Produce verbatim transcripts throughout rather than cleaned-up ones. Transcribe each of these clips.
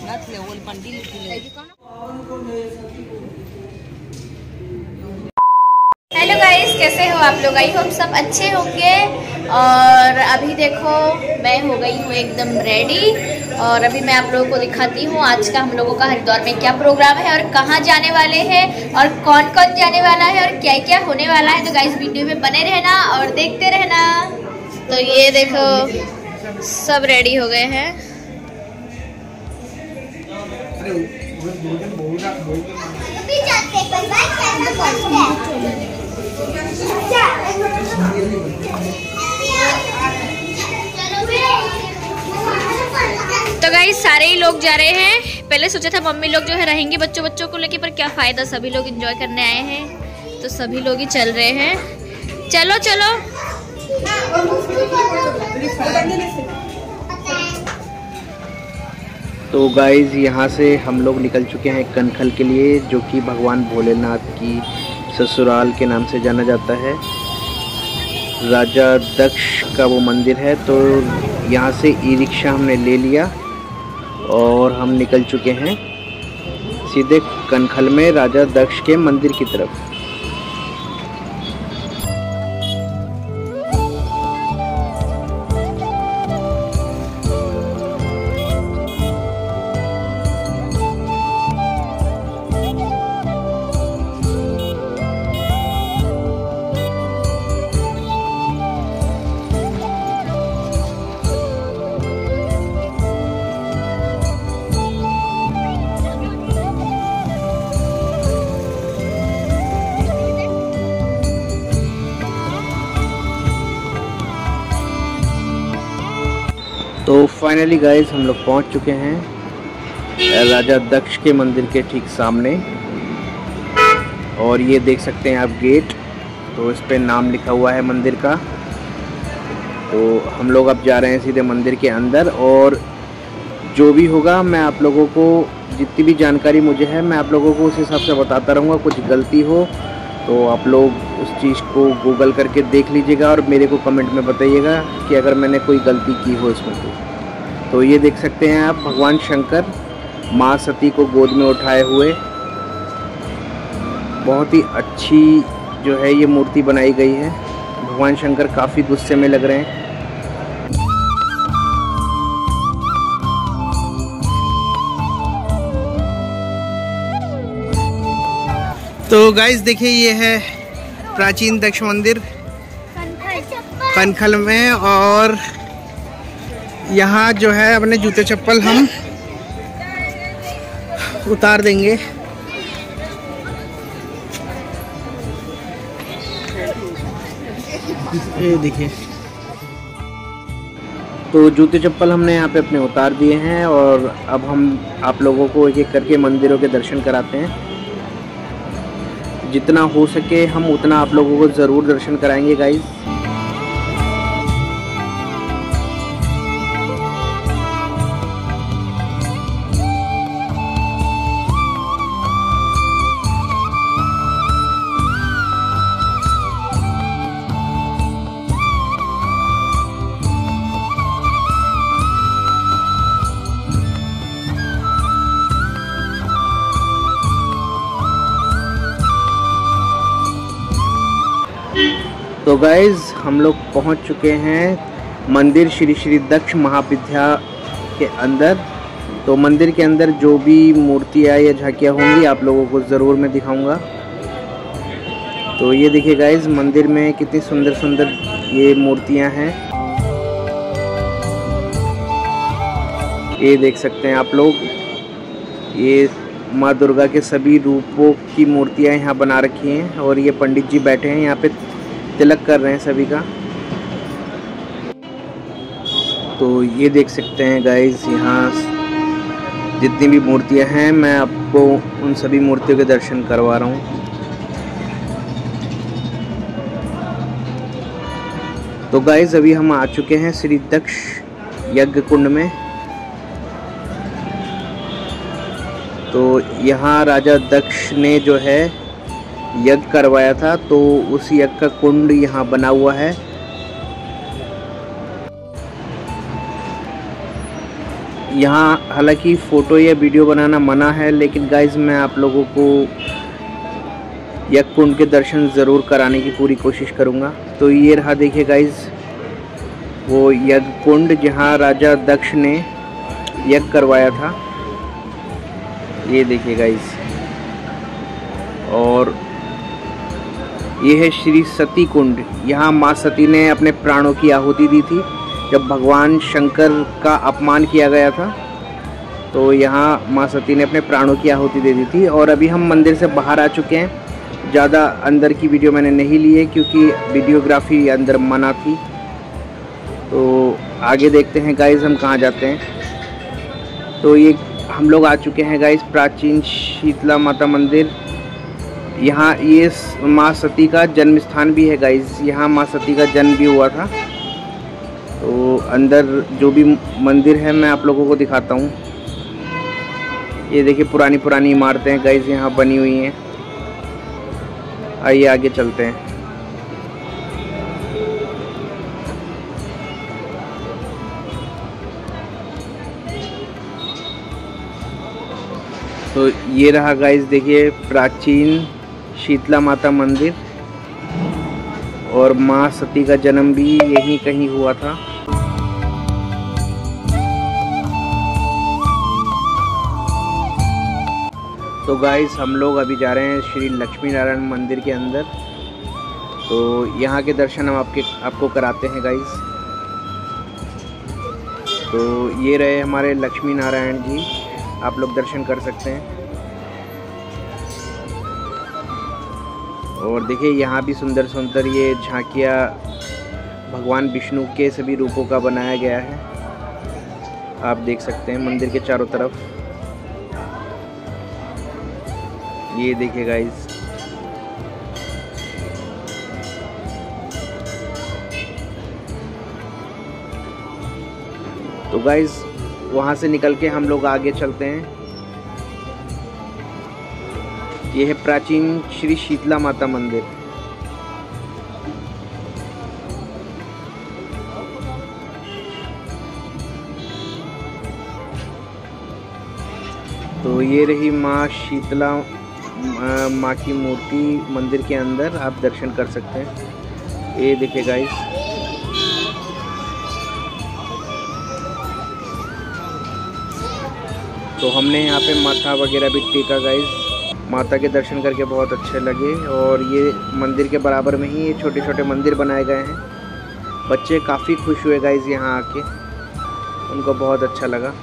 Hello guys, कैसे हो आप लोग? आई होप सब अच्छे होंगे। और अभी देखो मैं हो गई हूँ एकदम रेडी और अभी मैं आप लोगों को दिखाती हूँ आज का हम लोगों का हरिद्वार में क्या प्रोग्राम है और कहाँ जाने वाले हैं और कौन कौन जाने वाला है और क्या क्या होने वाला है। तो गाइस वीडियो में बने रहना और देखते रहना। तो ये देखो सब रेडी हो गए हैं। तो गाइस सारे ही लोग जा रहे हैं। पहले सोचा था मम्मी लोग जो है रहेंगे बच्चों बच्चों को लेके, पर क्या फायदा, सभी लोग एंजॉय करने आए हैं तो सभी लोग ही चल रहे हैं। चलो चलो तो गाइज यहाँ से हम लोग निकल चुके हैं कनखल के लिए, जो कि भगवान भोलेनाथ की ससुराल के नाम से जाना जाता है। राजा दक्ष का वो मंदिर है। तो यहाँ से ई रिक्शा हमने ले लिया और हम निकल चुके हैं सीधे कनखल में राजा दक्ष के मंदिर की तरफ। तो फाइनली गाइस हम लोग पहुंच चुके हैं राजा दक्ष के मंदिर के ठीक सामने और ये देख सकते हैं आप गेट। तो इस पे नाम लिखा हुआ है मंदिर का। तो हम लोग अब जा रहे हैं सीधे मंदिर के अंदर और जो भी होगा मैं आप लोगों को, जितनी भी जानकारी मुझे है मैं आप लोगों को उस हिसाब से बताता रहूँगा। कुछ गलती हो तो आप लोग उस चीज़ को गूगल करके देख लीजिएगा और मेरे को कमेंट में बताइएगा कि अगर मैंने कोई गलती की हो इसमें तो। तो ये देख सकते हैं आप भगवान शंकर माँ सती को गोद में उठाए हुए, बहुत ही अच्छी जो है ये मूर्ति बनाई गई है। भगवान शंकर काफ़ी गुस्से में लग रहे हैं। तो गाइस देखिए ये है प्राचीन दक्ष मंदिर कनखल में और यहाँ जो है अपने जूते चप्पल हम उतार देंगे। ये देखिए तो जूते चप्पल हमने यहाँ पे अपने उतार दिए हैं और अब हम आप लोगों को एक एक करके मंदिरों के दर्शन कराते हैं। जितना हो सके हम उतना आप लोगों को ज़रूर दर्शन कराएंगे गाइस। तो गाइज़ हम लोग पहुंच चुके हैं मंदिर श्री श्री दक्ष महाविद्या के अंदर। तो मंदिर के अंदर जो भी मूर्तियाँ या झांकियाँ होंगी आप लोगों को ज़रूर मैं दिखाऊंगा। तो ये देखिए गाइज़ मंदिर में कितनी सुंदर सुंदर ये मूर्तियाँ हैं। ये देख सकते हैं आप लोग, ये माँ दुर्गा के सभी रूपों की मूर्तियाँ यहाँ बना रखी हैं और ये पंडित जी बैठे हैं यहाँ पे तिलक कर रहे हैं सभी का। तो ये देख सकते हैं गाइस यहाँ जितनी भी मूर्तियां हैं मैं आपको उन सभी मूर्तियों के दर्शन करवा रहा हूँ। तो गाइस अभी हम आ चुके हैं श्री दक्ष यज्ञ कुंड में। तो यहाँ राजा दक्ष ने जो है यज्ञ करवाया था, तो उस यज्ञ का कुंड यहाँ बना हुआ है। यहाँ हालांकि फ़ोटो या वीडियो बनाना मना है, लेकिन गाइज़ मैं आप लोगों को यज्ञ कुंड के दर्शन ज़रूर कराने की पूरी कोशिश करूँगा। तो ये रहा, देखिए गाइज़, वो यज्ञ कुंड जहाँ राजा दक्ष ने यज्ञ करवाया था। ये देखिए गाइज़, और ये है श्री सती कुंड। यहाँ माँ सती ने अपने प्राणों की आहुति दी थी जब भगवान शंकर का अपमान किया गया था, तो यहाँ माँ सती ने अपने प्राणों की आहुति दे दी थी। और अभी हम मंदिर से बाहर आ चुके हैं। ज़्यादा अंदर की वीडियो मैंने नहीं ली है क्योंकि वीडियोग्राफी अंदर मना थी। तो आगे देखते हैं गाइज़ हम कहाँ जाते हैं। तो ये हम लोग आ चुके हैं गाइज़ प्राचीन शीतला माता मंदिर। यहाँ ये माँ सती का जन्म स्थान भी है गाइज़। यहाँ माँ सती का जन्म भी हुआ था। तो अंदर जो भी मंदिर है मैं आप लोगों को दिखाता हूँ। ये देखिए पुरानी पुरानी इमारतें गाइज़ यहाँ बनी हुई हैं। आइए आगे चलते हैं। तो ये रहा गाइज़, देखिए प्राचीन शीतला माता मंदिर, और माँ सती का जन्म भी यहीं कहीं हुआ था। तो गाइस हम लोग अभी जा रहे हैं श्री लक्ष्मी नारायण मंदिर के अंदर। तो यहाँ के दर्शन हम आपके आपको कराते हैं गाइस। तो ये रहे हमारे लक्ष्मी नारायण जी, आप लोग दर्शन कर सकते हैं। और देखिए यहाँ भी सुंदर सुंदर ये झांकियाँ भगवान विष्णु के सभी रूपों का बनाया गया है, आप देख सकते हैं मंदिर के चारों तरफ। ये देखिए गाइस, तो गाइस वहाँ से निकल के हम लोग आगे चलते हैं। ये है प्राचीन श्री शीतला माता मंदिर। तो ये रही माँ शीतला माँ की मूर्ति मंदिर के अंदर, आप दर्शन कर सकते हैं। ये देखिए गाइस, तो हमने यहाँ पे माथा वगैरह भी टेका गाइस। माता के दर्शन करके बहुत अच्छे लगे। और ये मंदिर के बराबर में ही ये छोटे छोटे मंदिर बनाए गए हैं। बच्चे काफ़ी खुश हुए गाइस यहाँ आके, उनको बहुत अच्छा लगा।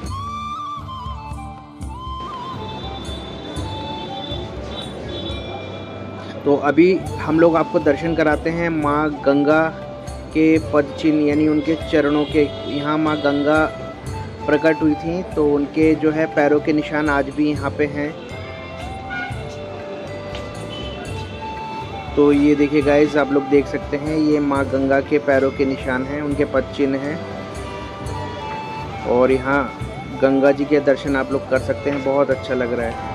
तो अभी हम लोग आपको दर्शन कराते हैं माँ गंगा के पद चिन्ह, यानी उनके चरणों के। यहाँ माँ गंगा प्रकट हुई थी, तो उनके जो है पैरों के निशान आज भी यहाँ पे हैं। तो ये देखिए गाइस, आप लोग देख सकते हैं ये माँ गंगा के पैरों के निशान हैं, उनके पद चिन्ह हैं। और यहाँ गंगा जी के दर्शन आप लोग कर सकते हैं, बहुत अच्छा लग रहा है।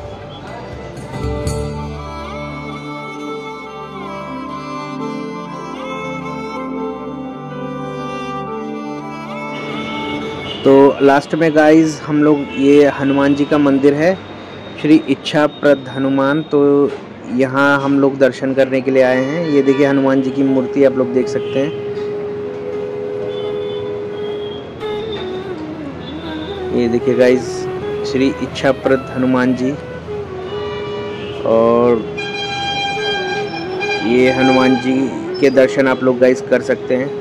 तो लास्ट में गाइस हम लोग, ये हनुमान जी का मंदिर है, श्री इच्छाप्रद हनुमान। तो यहाँ हम लोग दर्शन करने के लिए आए हैं। ये देखिए हनुमान जी की मूर्ति आप लोग देख सकते हैं। ये देखिए गाइस, श्री इच्छाप्रद हनुमान जी। और ये हनुमान जी के दर्शन आप लोग गाइस कर सकते हैं।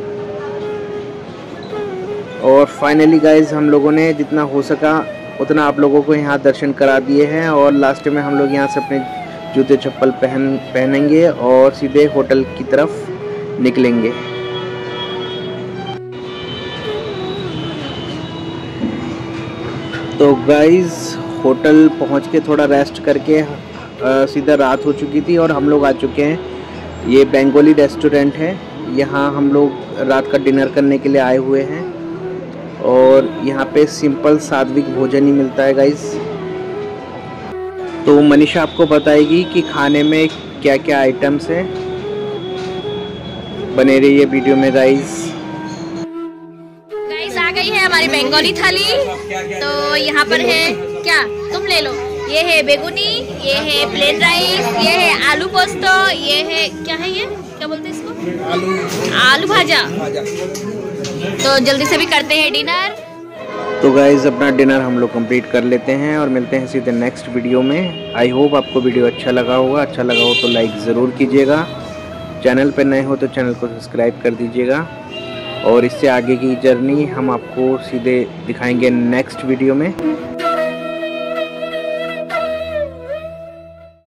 और फाइनली गाइज हम लोगों ने जितना हो सका उतना आप लोगों को यहाँ दर्शन करा दिए हैं। और लास्ट में हम लोग यहाँ से अपने जूते चप्पल पहन पहनेंगे और सीधे होटल की तरफ निकलेंगे। तो गाइज होटल पहुँच के थोड़ा रेस्ट करके आ, सीधा रात हो चुकी थी और हम लोग आ चुके हैं। ये बेंगोली रेस्टोरेंट है, यहाँ हम लोग रात का डिनर करने के लिए आए हुए हैं। और यहाँ पे सिंपल सात्विक भोजन ही मिलता है गाइस। तो मनीषा आपको बताएगी कि खाने में क्या क्या आइटम्स हैं। बने रहिए वीडियो में गाइस। गाइस आ गई है हमारी हमारी बंगाली थाली। तो यहाँ पर है क्या, तुम ले लो। ये है बेगुनी, ये है प्लेन राइस, ये है आलू पोस्तो, ये है क्या है, ये क्या बोलते हैं इसको, आलू आलू भाजा। तो जल्दी से भी करते हैं डिनर। तो गाइज़ अपना डिनर हम लोग कंप्लीट कर लेते हैं और मिलते हैं सीधे नेक्स्ट वीडियो में। आई होप आपको वीडियो अच्छा लगा होगा। अच्छा लगा हो तो लाइक ज़रूर कीजिएगा। चैनल पर नए हो तो चैनल को सब्सक्राइब कर दीजिएगा। और इससे आगे की जर्नी हम आपको सीधे दिखाएंगे नेक्स्ट वीडियो में।